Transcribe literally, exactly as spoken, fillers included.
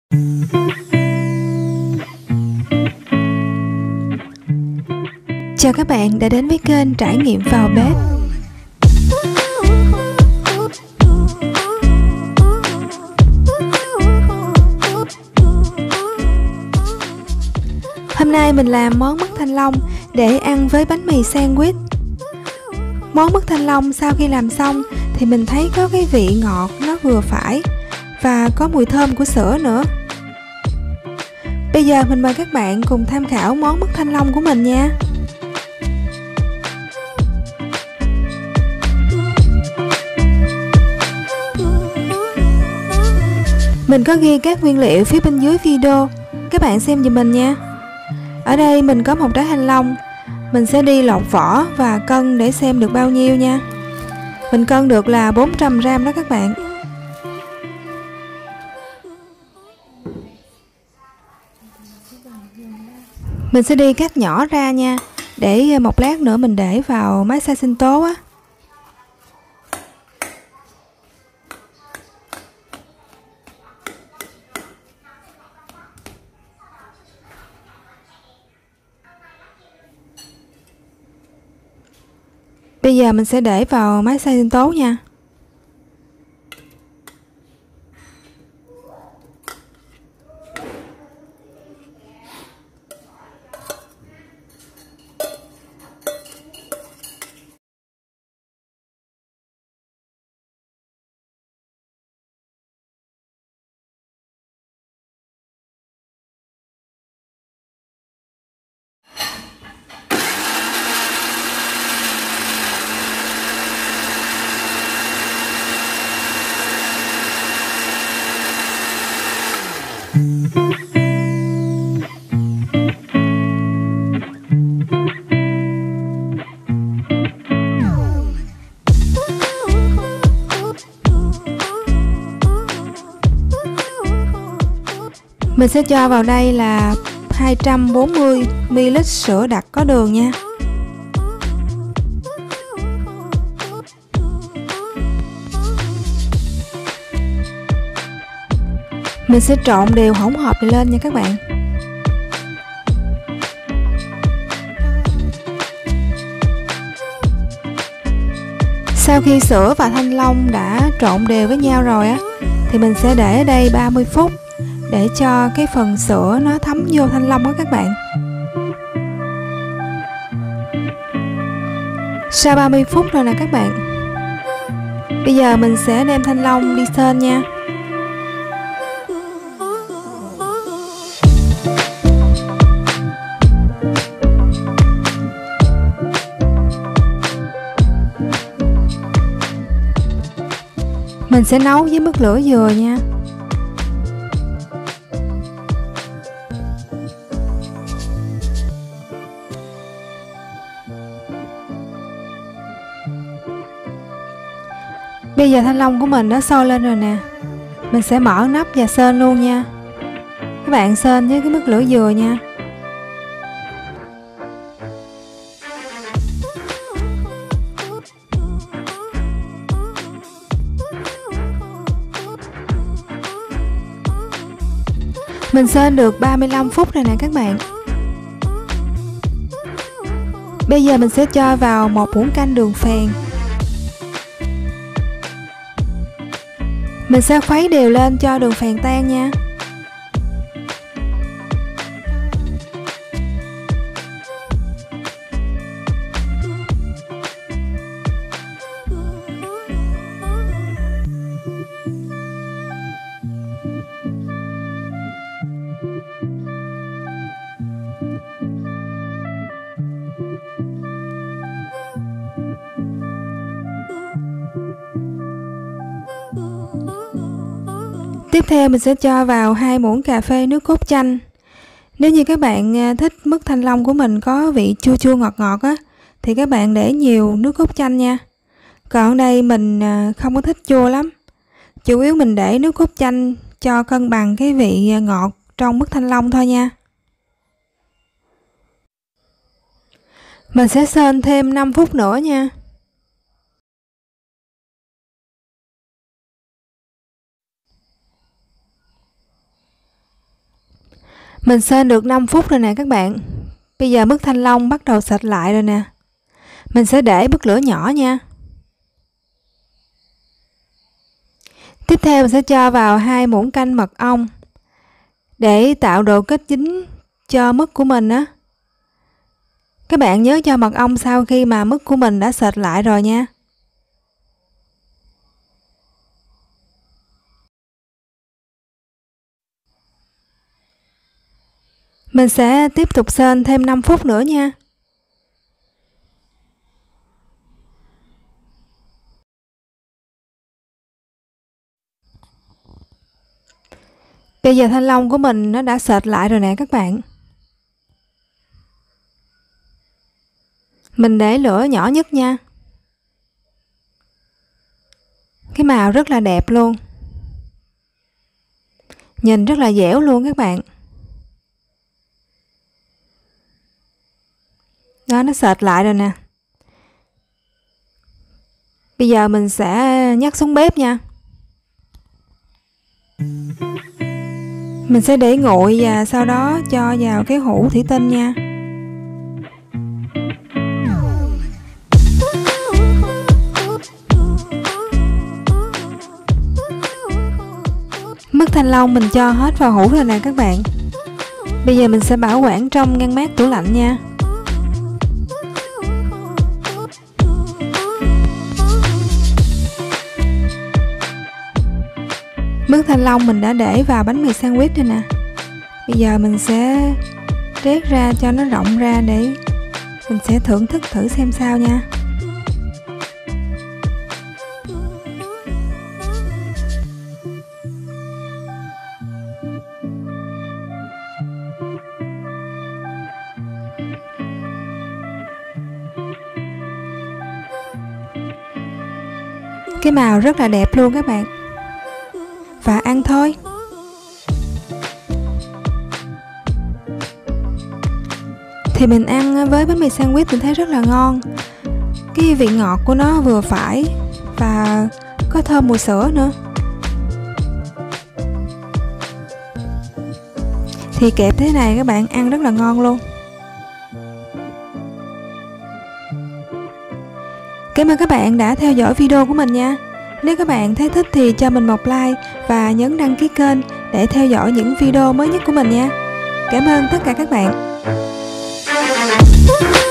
Chào các bạn đã đến với kênh Trải nghiệm vào bếp. Hôm nay mình làm món mứt thanh long để ăn với bánh mì sandwich. Món mứt thanh long sau khi làm xong thì mình thấy có cái vị ngọt nó vừa phải và có mùi thơm của sữa nữa. Bây giờ mình mời các bạn cùng tham khảo món mứt thanh long của mình nha. Mình có ghi các nguyên liệu phía bên dưới video, các bạn xem giùm mình nha. Ở đây mình có một trái thanh long, mình sẽ đi lột vỏ và cân để xem được bao nhiêu nha. Mình cân được là bốn trăm gam đó các bạn. Mình sẽ đi cắt nhỏ ra nha, để một lát nữa mình để vào máy xay sinh tố á. Bây giờ mình sẽ để vào máy xay sinh tố nha. Mình sẽ cho vào đây là hai trăm bốn mươi mi li lít sữa đặc có đường nha. Mình sẽ trộn đều hỗn hợp này lên nha các bạn. Sau khi sữa và thanh long đã trộn đều với nhau rồi á, thì mình sẽ để ở đây ba mươi phút để cho cái phần sữa nó thấm vô thanh long đó các bạn. Sau ba mươi phút rồi nè các bạn. Bây giờ mình sẽ đem thanh long đi sên nha. Mình sẽ nấu với mức lửa vừa nha. Bây giờ thanh long của mình đã sôi lên rồi nè. Mình sẽ mở nắp và sên luôn nha. Các bạn sên với cái mức lửa vừa nha. Mình sên được ba mươi lăm phút rồi nè các bạn. Bây giờ mình sẽ cho vào một muỗng canh đường phèn. Mình sẽ khuấy đều lên cho đường phèn tan nha. Tiếp theo mình sẽ cho vào hai muỗng cà phê nước cốt chanh. Nếu như các bạn thích mứt thanh long của mình có vị chua chua ngọt ngọt á, thì các bạn để nhiều nước cốt chanh nha. Còn đây mình không có thích chua lắm. Chủ yếu mình để nước cốt chanh cho cân bằng cái vị ngọt trong mứt thanh long thôi nha. Mình sẽ sên thêm năm phút nữa nha. Mình sên được năm phút rồi nè các bạn. Bây giờ mức thanh long bắt đầu sệt lại rồi nè. Mình sẽ để bức lửa nhỏ nha. Tiếp theo mình sẽ cho vào hai muỗng canh mật ong để tạo độ kết dính cho mứt của mình á. Các bạn nhớ cho mật ong sau khi mà mứt của mình đã sệt lại rồi nha. Mình sẽ tiếp tục sên thêm năm phút nữa nha. Bây giờ thanh long của mình nó đã sệt lại rồi nè các bạn. Mình để lửa nhỏ nhất nha. Cái màu rất là đẹp luôn. Nhìn rất là dẻo luôn các bạn. Đó, nó sệt lại rồi nè. Bây giờ mình sẽ nhấc xuống bếp nha. Mình sẽ để nguội và sau đó cho vào cái hũ thủy tinh nha. Mứt thanh long mình cho hết vào hũ rồi nè các bạn. Bây giờ mình sẽ bảo quản trong ngăn mát tủ lạnh nha. Mứt thanh long mình đã để vào bánh mì sandwich rồi nè. Bây giờ mình sẽ rét ra cho nó rộng ra để mình sẽ thưởng thức thử xem sao nha. Cái màu rất là đẹp luôn các bạn. Và ăn thôi. Thì mình ăn với bánh mì sandwich mình thấy rất là ngon. Cái vị ngọt của nó vừa phải và có thơm mùi sữa nữa. Thì kẹp thế này các bạn ăn rất là ngon luôn. Cảm ơn các bạn đã theo dõi video của mình nha. Nếu các bạn thấy thích thì cho mình một like và nhấn đăng ký kênh để theo dõi những video mới nhất của mình nha. Cảm ơn tất cả các bạn.